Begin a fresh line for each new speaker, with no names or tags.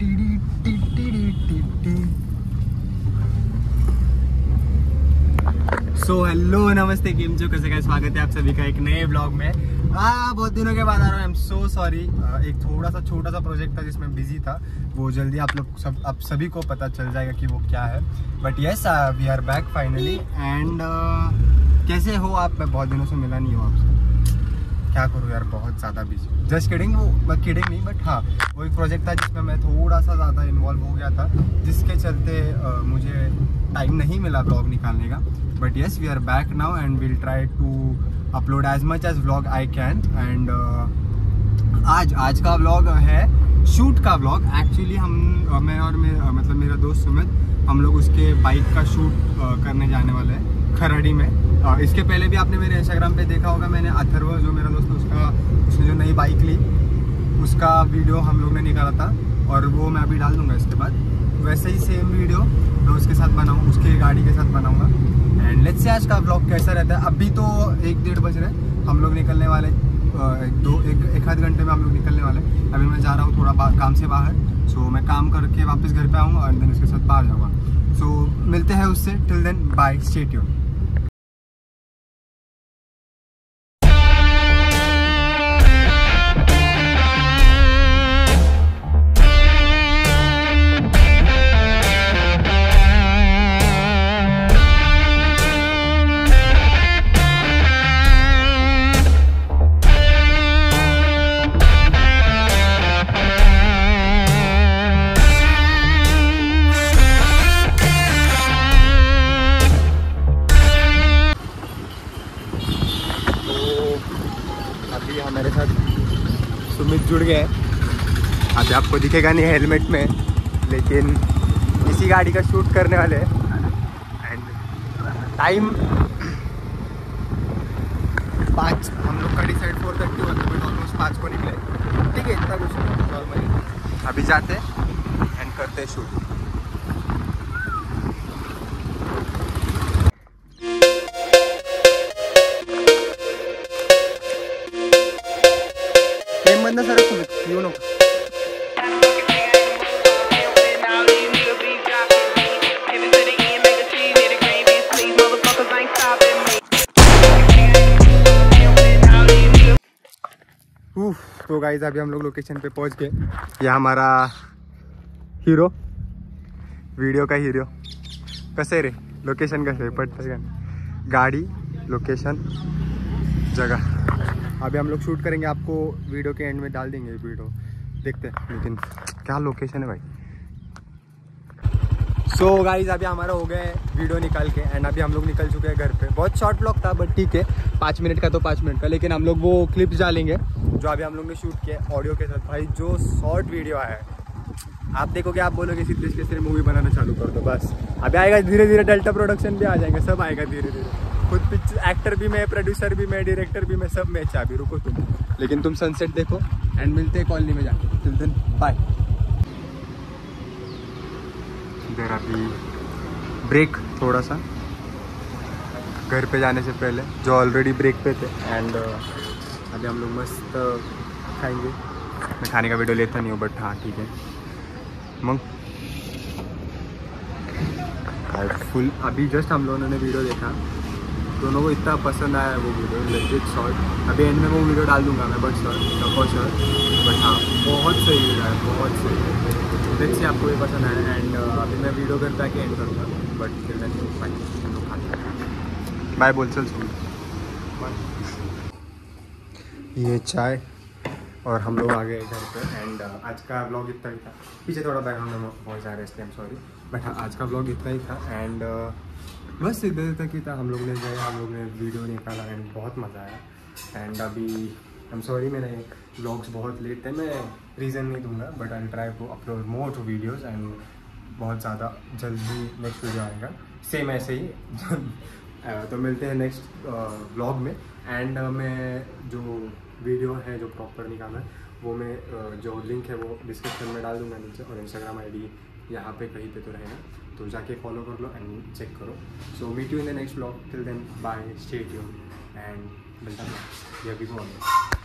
So hello नमस्ते केम छो, कैसे स्वागत है आप सभी का एक नए ब्लॉग में। बहुत दिनों के बाद आ रहा हूँ। I am so sorry. एक थोड़ा सा छोटा सा प्रोजेक्ट था जिसमें बिजी था, वो जल्दी आप लोग आप सभी को पता चल जाएगा कि वो क्या है। But yes, we are back finally. And कैसे हो आप? मैं बहुत दिनों से मिला नहीं हूँ आपसे। क्या करूँ यार, बहुत ज़्यादा बिजी। जस्ट किडिंग, वो किडिंग नहीं, बट हाँ वो एक प्रोजेक्ट था जिसमें मैं थोड़ा सा ज़्यादा इन्वॉल्व हो गया था, जिसके चलते मुझे टाइम नहीं मिला ब्लॉग निकालने का। But yes, we are back now and will try to upload as much as vlog I can. And आज का व्लॉग है शूट का व्लॉग। एक्चुअली मैं और मेरा दोस्त सुमित, हम लोग उसके बाइक का शूट करने जाने वाले हैं खरड़ी में। इसके पहले भी आपने मेरे इंस्टाग्राम पे देखा होगा, मैंने अथर्व जो मेरा दोस्त है उसने जो नई बाइक ली उसका वीडियो हम लोग ने निकाला था, और वो मैं अभी डाल दूंगा इसके बाद। वैसे ही सेम वीडियो मैं उसके साथ बनाऊँ, उसके गाड़ी के साथ बनाऊँगा। एंड लेट्स से आज का व्लॉग कैसा रहता है। अभी तो 1-1:30 बज रहे हैं, हम लोग निकलने वाले एक आध घंटे में हम लोग निकलने वाले। अभी मैं जा रहा हूँ थोड़ा काम से बाहर। सो मैं काम करके वापस घर पे आऊँगा और देन उसके साथ बाहर जाऊँगा। सो मिलते हैं उससे। Till then bye, stay tuned. हमारे साथ सुमित जुड़ गए। अभी आपको दिखेगा नहीं हेलमेट में, लेकिन इसी गाड़ी का शूट करने वाले हैं। एंड टाइम 5, हम लोग का डिसाइड 4:30 होता है, ऑलमोस्ट 5 को निकले। ठीक है, इतना कुछ नॉर्मली। अभी जाते एंड करते शूट। सर यू नो तो गाइस अभी हम लोग लोकेशन पे पहुंच गए। ये हमारा हीरो, वीडियो का हीरो। कैसे रे लोकेशन कैसे पड़ता, गाड़ी, लोकेशन, जगह। अभी हम लोग शूट करेंगे, आपको वीडियो के एंड में डाल देंगे वीडियो, देखते हैं। लेकिन क्या लोकेशन है भाई। सो गाइस अभी हमारा हो गया वीडियो निकाल के, एंड अभी हम लोग निकल चुके हैं घर पे। बहुत शॉर्ट ब्लॉग था, बट ठीक है, 5 मिनट का तो 5 मिनट का। लेकिन हम लोग वो क्लिप्स डालेंगे जो अभी हम लोग ने शूट किया ऑडियो के साथ। भाई जो शॉर्ट वीडियो है, आप देखोगे, आप बोलोगे सिद्धेश केसरी मूवी बनाना चालू कर दो। बस अभी आएगा धीरे धीरे, डेल्टा प्रोडक्शन भी आ जाएंगे, सब आएगा धीरे धीरे। खुद पिक्चर एक्टर भी मैं, प्रोड्यूसर भी मैं, डायरेक्टर भी मैं, सब मैं। अभी रुको तुम, लेकिन तुम सनसेट देखो एंड मिलते हैं कॉलोनी में जाके। Till then bye. इधर अभी ब्रेक थोड़ा सा घर पे जाने से पहले, जो ऑलरेडी ब्रेक पे थे। एंड अभी हम लोग मस्त खाएंगे। मैं खाने का वीडियो लेता नहीं हूँ, बट हाँ ठीक है। मंग फुल अभी जस्ट हम लोगों ने वीडियो देखा, दोनों को इतना पसंद आया वो वीडियो, लेजिट शॉर्ट। अभी एंड में वो वीडियो डाल दूंगा मैं, बट हाँ बहुत सही वीडियो है, बहुत सही। देख से आपको ये पसंद आया। एंड अभी मैं वीडियो घर पे आके एंड करूँगा, बट फिर हम लोग खाते। बाय बोल, चल सुन। ये चाय और हम लोग आ गए घर पे। एंड आज का व्लॉग इतना ही था। पीछे थोड़ा बैकग्राउंड में बहुत जा रहे हैं, सॉरी। बट हाँ, आज का व्लॉग इतना ही था। एंड बस इधर तक ही था। हम लोग ने गए, हम लोग ने वीडियो निकाला एंड बहुत मज़ा आया। एंड अभी आई एम सॉरी, मेरे व्लॉग्स बहुत लेट थे, मैं रीज़न नहीं दूंगा, but I try to upload more two videos. And बहुत ज़्यादा जल्दी नेक्स्ट वीडियो आएगा, सेम ऐसे ही। तो मिलते हैं नेक्स्ट व्लॉग में। एंड मैं जो वीडियो है जो प्रॉपर निकाला है, वो मैं जो लिंक है वो डिस्क्रिप्शन में डाल दूंगा नीचे, और इंस्टाग्राम आईडी यहाँ पे कहीं पे तो रहेगा, तो जाके फॉलो कर लो एंड चेक करो। So meet you in the next vlog. Till then bye, stay tuned and मिलता है।